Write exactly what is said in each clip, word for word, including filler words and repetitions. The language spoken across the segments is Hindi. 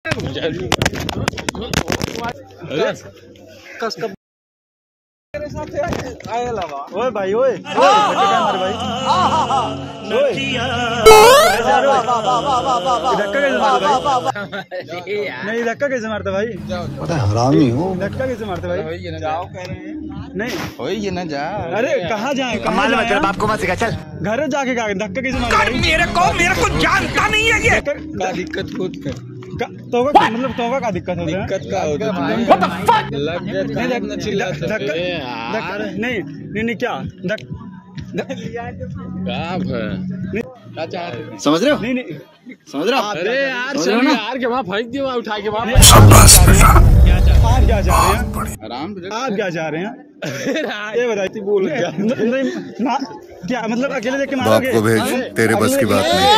कस कब ओए भाई ओए हमारे भाई धक्का कैसे मारता भाई? नहीं धक्का कैसे मारता भाई? पता है हरामी हूँ। धक्का कैसे मारता भाई? जाओ कह रहे हैं नहीं हो ये ना जा। अरे कहाँ जाए कहाँ जाए? बाप को मत सिखा चल। घर जाके कहा धक्का कैसे मारता भाई? मेरे को मेरे को जानता नहीं है ये। का दिक्कत खुद कर तो मतलब तो का दिक्कत हो गया? दिक्कत का होता है लग गया ना चिल्लाते नहीं नहीं नहीं क्या समझ रहे हो? नहीं नहीं समझ रहे हो? अरे यार चल यार के वहाँ फेंक दिया उठा के वहाँ। शाबाश बेटा। आप क्या चाह रहे हैं? आराम आप क्या चाह रहे हैं? ये बताइए बोल क्या नहीं ना क्या मतलब अकेले देख के बाप मारोगे? को भेज, तेरे बस की बात नहीं।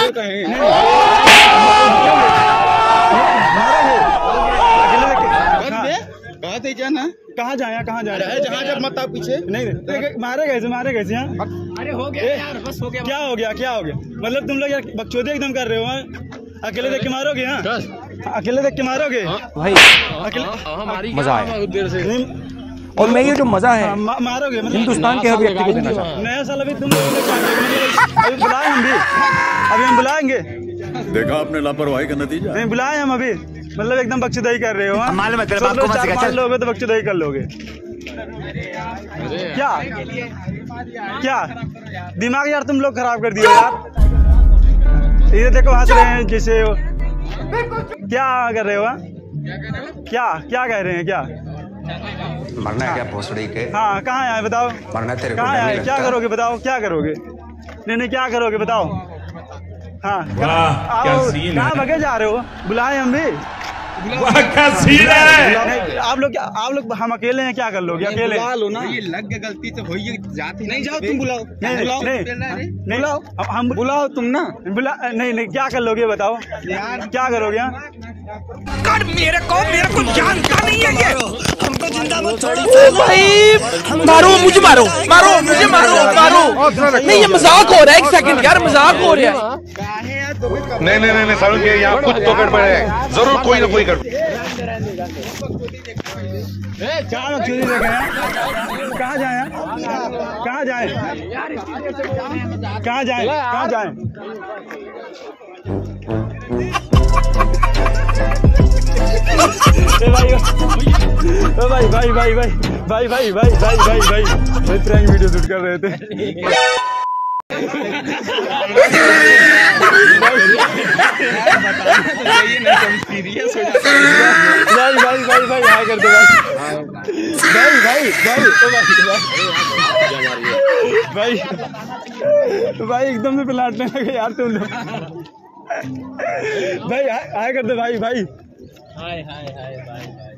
बात है क्या ना? कहाँ जाए कहाँ जाए? जहाँ जब मत आओ पीछे। नहीं नहीं मारे कैसे मारे कैसे यहाँ? अरे हो गया यार बस हो गया। क्या हो गया क्या हो गया? मतलब तुम लोग यार बकचोदी एकदम कर रहे हो हाँ? अकेले देख के मारोगे हाँ? अकेले देख के मारोगे भाई अकेले मजा आया और मैं ये जो मजा है मा, मारोगे मतलब हिंदुस्तान के हर व्यक्ति को देना चाहता हूँ। नया साल अभी तुम लोगों ने अभी बुलाए हम भी अभी हम बुलाएंगे। देखा आपने लापरवाही का नतीजा। नहीं बुलाए हम अभी मतलब एकदम बख्शदाई कर रहे हो हाँ? मालूम है तेरे बाप को मत सिखा चल। लोगे तो बख्शदाई कर लोगे क्या क्या दिमाग यार तुम लोग खराब कर दिए यार। ये देखो हंस रहे हैं जैसे क्या कर रहे हो हाँ? क्या क्या कह रहे हैं क्या? मरना है क्या भोसड़ी के? हाँ कहाँ आए बताओ? मरना तेरे को कहाँ नहीं आए? लगता? क्या करोगे बताओ क्या करोगे? नहीं नहीं क्या करोगे बताओ? हाँ कहाँ भगे जा रहे हो? बुलाए हम भी आप लोग आप लोग हम अकेले हैं क्या कर लोगे? अकेले बुला लो ना। ये लग गया गलती तो हो ही जाती नहीं। जाओ तुम बुलाओ नहीं बुलाओ नहीं नहीं बुलाओ हम बुलाओ तुम ना। बुला नहीं नहीं क्या कर लोगे बताओ यार क्या करोगे? कर मेरे को मेरे को जानता नहीं है ये। हमको जिंदा मत छोड़ो भाई मारो मुझे मारो मारो मुझे मारो मारो नहीं ये मजाक हो रहा है। एक सेकंड यार मजाक हो रहा है। नहीं नहीं नहीं सारुण के यहाँ कुछ तो गड़बड़ है जरूर कोई ना कोई गड़बड़। क्या लोग चोरी देखे हैं? कहाँ जाए कहाँ जाए कहाँ जाए कहाँ जाए? भाई भाई भाई भाई भाई भाई भाई भाई भाई भाई भाई भाई प्रैंक वीडियो शूट कर रहे थे। भाई भाई भाई भाई हाय कर दो भाई भाई भाई भाई भाई एकदम से पिलाटने लगे यार तुम लोग। भाई हाय कर दो भाई भाई हाय हाय हाय भाई।